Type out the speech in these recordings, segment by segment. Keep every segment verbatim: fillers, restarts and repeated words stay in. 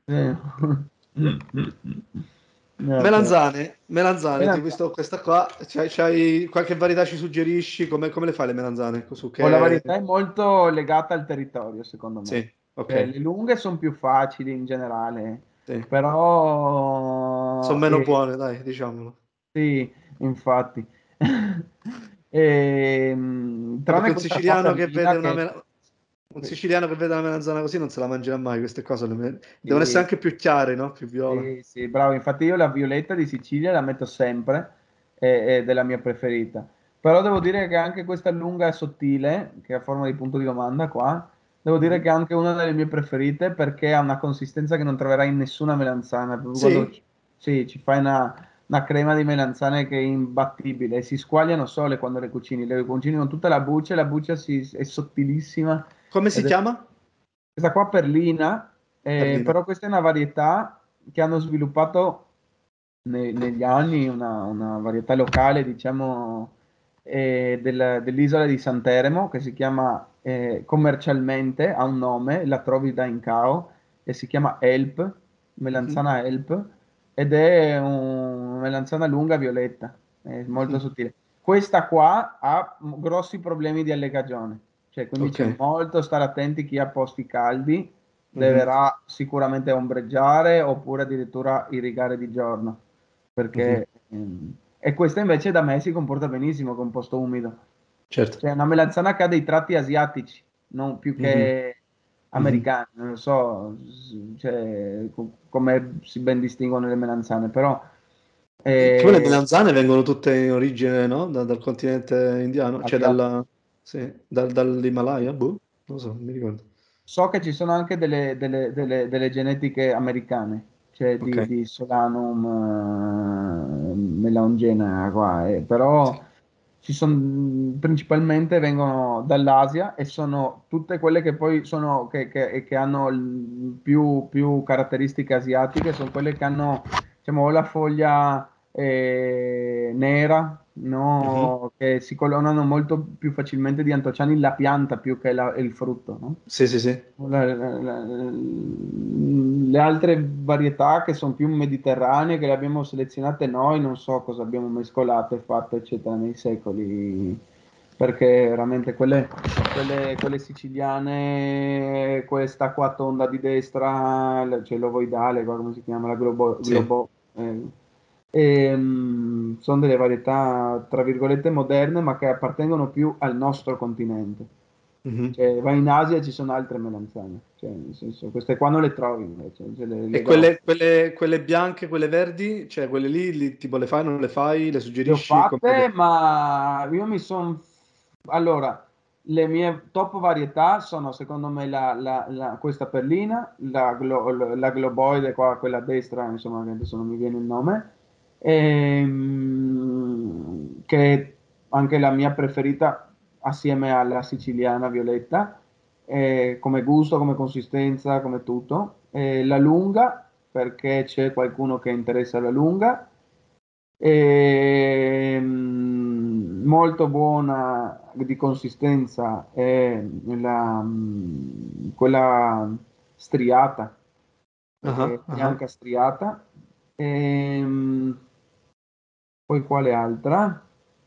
Eh. Vabbè. Melanzane, melanzane, ti ho Melanzane. visto questa qua, c'hai, c'hai qualche varietà ci suggerisci? Come, come le fai le melanzane? Su O la che... varietà è molto legata al territorio, secondo me. Sì, ok, Cioè, le lunghe sono più facili in generale, sì. Sono però meno eh, buone, dai, diciamolo. sì, infatti. Ehm, No, perché tranne un questa qua siciliano che vede perlina una che mela- un sì, siciliano che vede una melanzana così non se la mangerà mai, queste cose le me- devono essere sì, anche più chiare, no? Più viola. sì, sì, bravo. Infatti io la violetta di Sicilia la metto sempre, è, è della mia preferita. Però devo dire che anche questa lunga e sottile, che ha forma di punto di domanda qua, devo dire che Mhm. è anche una delle mie preferite perché ha una consistenza che non troverai in nessuna melanzana. Proprio quando Sì? ci, sì, ci fai una, una crema di melanzane che è imbattibile e si squagliano sole quando le cucini. Le cucini con tutta la buccia, e la buccia si- è sottilissima. Come si Ed è chiama? questa qua perlina, eh, Berlina. però questa è una varietà che hanno sviluppato ne- negli anni, una, una varietà locale, diciamo, eh, del- dell'isola di Santeremo, che si chiama eh, commercialmente, ha un nome, la trovi da Incao, e si chiama Elp, Mhm, melanzana Elp, ed è un- una melanzana lunga violetta, è molto mhm. sottile. Questa qua ha m- grossi problemi di allegagione, cioè quindi Ok. c'è molto stare attenti chi ha posti caldi, Mhm, deverà sicuramente ombreggiare oppure addirittura irrigare di giorno, mhm. perché ehm, e questa invece da me si comporta benissimo con posto umido. Certo. Cioè, è una melanzana che ha dei tratti asiatici, non più Mhm, che mhm. americani, non lo so, s- cioè, co- come si ben distinguono le melanzane, però Che poi le eh, melanzane vengono tutte in origine, no? Da- dal continente indiano, cioè asiatici. dalla, sì, dal- dall'Himalaya, boh, non lo so, non mi ricordo. So che ci sono anche delle, delle- delle- delle genetiche americane, cioè Ok, di, di Solanum, eh, melanogena qua, eh, però sì. ci son, principalmente vengono dall'Asia e sono tutte quelle che poi sono, che, che- che hanno il- più, più caratteristiche asiatiche, sono quelle che hanno, diciamo, o la foglia eh, nera, Mhm. no? Che si colonano molto più facilmente di antociani la pianta più che la- il frutto, no? Sì, sì, sì. La- la- la- le altre varietà che sono più mediterranee, che le abbiamo selezionate noi, non so cosa abbiamo mescolato e fatto, eccetera, nei secoli, perché veramente quelle, quelle, quelle siciliane, questa qua tonda di destra, la- cioè l'ovoidale, qua come si chiama, la globo, Sì. globo, eh, ehm, sono delle varietà, tra virgolette, moderne, ma che appartengono più al nostro continente. Mhm. Cioè, vai in Asia e ci sono altre melanzane, cioè, nel senso, queste qua non le trovi invece, ce le, E le quelle, grosse. quelle, quelle bianche, quelle verdi, cioè quelle lì, li- tipo le fai, non le fai, le Le ho suggerisci? Come fatte, le... ma io mi sono... Allora, le mie top varietà sono secondo me la, la- la- questa perlina, la, glo- la globoide, qua, quella a destra, insomma, che adesso non mi viene il nome, ehm, che è anche la mia preferita assieme alla siciliana violetta, eh, come gusto, come consistenza, come tutto. Eh, la lunga, perché c'è qualcuno che interessa la lunga. Ehm, molto buona di consistenza è la, mm, quella striata, Ah, eh, ah. bianca striata. Ehm, poi quale altra?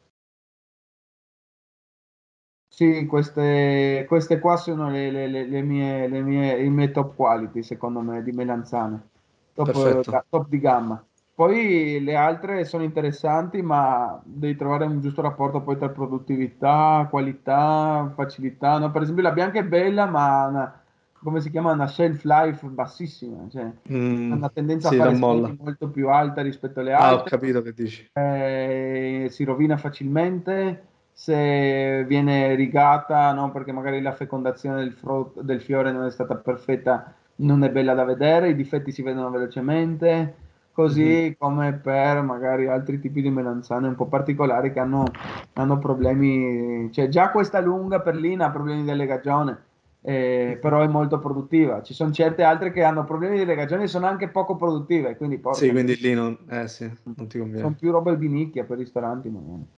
Sì, queste, queste qua sono le, le- le- le mie, le mie, i miei top quality, secondo me, di melanzane, top, eh, Perfetto. ga- top di gamma. Poi le altre sono interessanti, ma devi trovare un giusto rapporto poi tra produttività, qualità, facilità, no? Per esempio la bianca è bella, ma ha una, come si chiama? Una shelf life bassissima, cioè ha Mm, una tendenza a sì, fare scheggi rammolla. molto più alta rispetto alle Ah, ho altre, capito che dici. eh, si rovina facilmente se viene rigata, no? Perché magari la fecondazione del, fro- del fiore non è stata perfetta, non è bella da vedere, i difetti si vedono velocemente, Mhm. così come per magari altri tipi di melanzane un po' particolari che hanno, hanno problemi, cioè già questa lunga perlina ha problemi di allegagione, eh, Mhm. però è molto produttiva. Ci sono certe altre che hanno problemi di allegagione e sono anche poco produttive, quindi Sì, porca quindi miseria. lì non, eh sì, non ti Sono conviene. più robe di nicchia per ristoranti, magari.